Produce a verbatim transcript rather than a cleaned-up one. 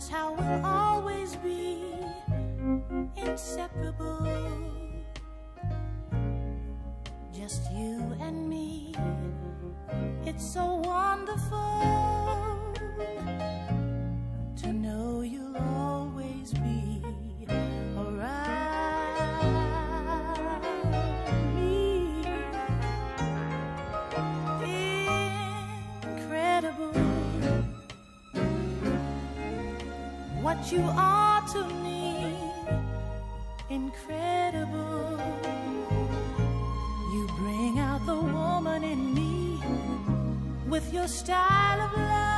that's how we'll always be, inseparable. Just you and me, it's so wonderful to know you'll always be around me. Incredible what you are to me, incredible. You bring out the woman in me with your style of love.